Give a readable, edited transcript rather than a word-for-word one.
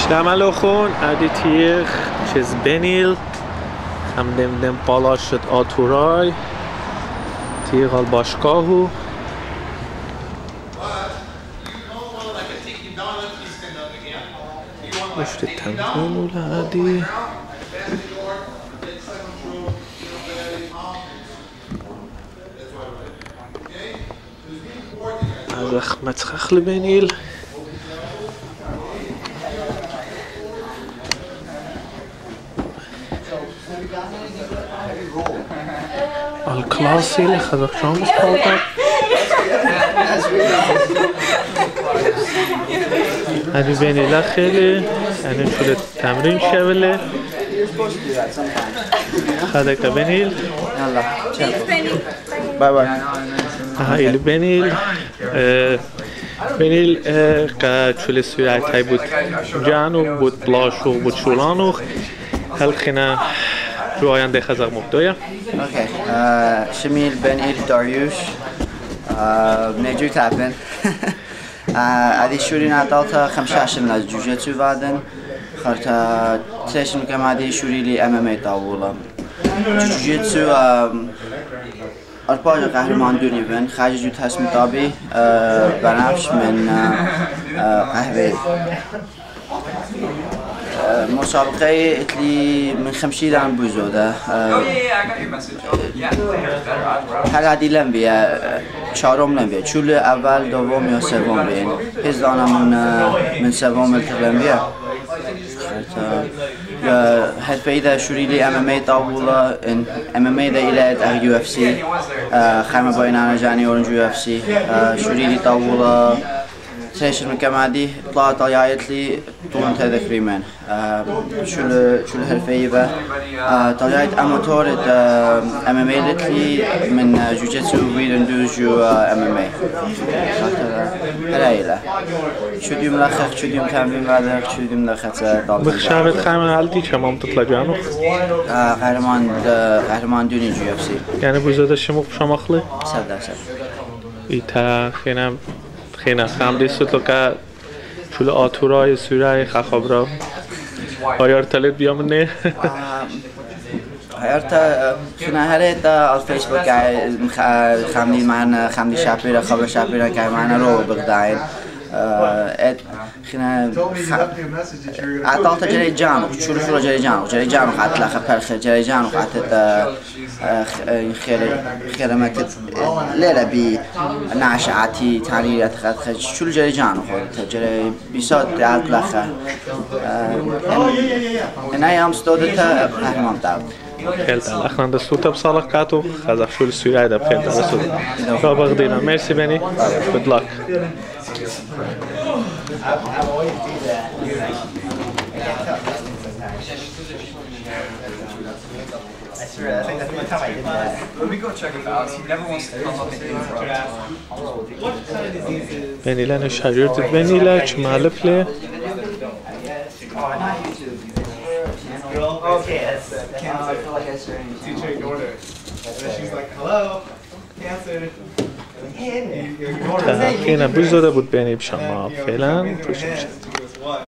Shlamalo khon aditiyekh chez benil hamdem palashot aturay tigal bashkahu مشت التمرين والعادي أخ متخخل بنيل الكلاسي خذ شامس بالطب هذه بنيل خیلی يعني شو التمرين شغله خذك بنيل يلا باي باي هاي البنيل بنيل كشول السياحة هاي بود جانو بود بلاشو بود شولانو هل خنا رو آینده خزق مبدویا اوكي شميل بنيل داريوش نجو تابن هذه شوري نعطالتا 15 من الجوجيتسو بعدن خرطا تيش مكام هذه شوري لي MMA طاولة جوجيتسو أربعة قهرمان دوني بن خارج جو تسمي طابي بنفش من قهوة مسابقة اتلي من 50 عام بوزوده هر هدی لم بیا چهارم لم بیا چول اول دوم یا سوم بین هزدانم من سوم لم بیا حرفه ده شوریلی MMA طاوله ان MMA ده ایلاد UFC خرم باین انا جانی اورنج UFC شوریلی طاوله تيشر من كمادي طلعت طلعت لي طول تقريبا شو الهرفيبة طلعت أماتور MMA لتلي من جوجيتسو ويدندوجو MMA هلايلا شو ديم لخخ شو ديم تمرين بعد شو ديم لخت بخشابت خامن عالدي شمام تطلع جانو قهرمان دوني جو UFC يعني بوزاده شمو شماخلي صدق ایتا خینا خمری سوتو که چول آتورای سورای خخاب را آیار تلت بیامنه آیار تا خینا هره تا الفیسبوک خمری من خمری شپیره خبر شپیره که من رو بگداین خینا عطالتا جری جانو شروع جری جانو خط لخ پرخ جری جانو خط خير مكت ليلة بي ناشعتي تاني خد شو الجري جانو خد جري بيصاد تعال لخا أنا يوم استودتها قهرمان تعال خیلت اخوان دستوتا بصالح کاتو خزق شو السویای ده خیلت دستوتا را بغدینا مرسی بنی good luck I think that's the time I did that. When we go check him out, he never wants to come up and do it. بنیله نشاجرت بنیله چه معلف له Okay, that's cancer. I feel like I strange. Teacher ignored her. And she's like, hello, cancer. خینا بوزاده بود بنی بشما فعلا